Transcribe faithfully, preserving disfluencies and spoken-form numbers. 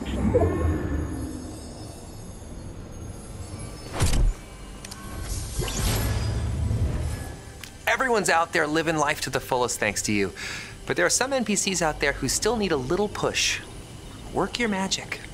Everyone's out there living life to the fullest thanks to you. But there are some N P Cs out there who still need a little push. Work your magic.